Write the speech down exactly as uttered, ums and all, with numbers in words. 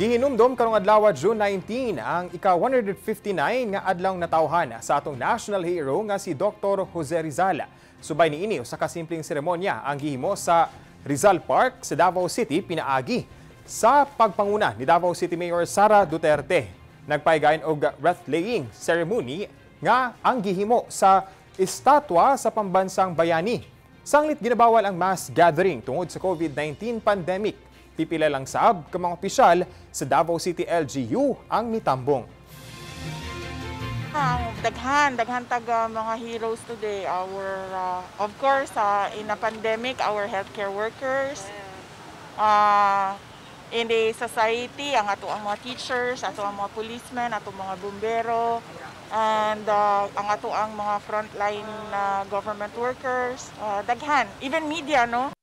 Gihinumdom karong adlaw June nineteen ang ika one hundred fifty-nine nga adlaw natawhan sa atong national hero nga si Doctor Jose Rizal. Subay niini sa kasimpleng seremonya ang gihimo sa Rizal Park sa Davao City pinaagi sa pagpanguna ni Davao City Mayor Sara Duterte. Nagpaigayon og breathlaying ceremony nga ang gihimo sa estatwa sa pambansang bayani. Sanglit ginabawal ang mass gathering tungod sa COVID nineteen pandemic. Pipila lang sab ka mga opisyal sa Davao City L G U ang mitambong. Ang daghan, daghan taga mga heroes today. Our, uh, of course, uh, in a pandemic, our healthcare workers, uh, in the society, ang ato ang mga teachers, ato ang mga policemen, ato mga bumbero, and uh, ang ato ang mga frontline uh, government workers, uh, daghan, even media, no?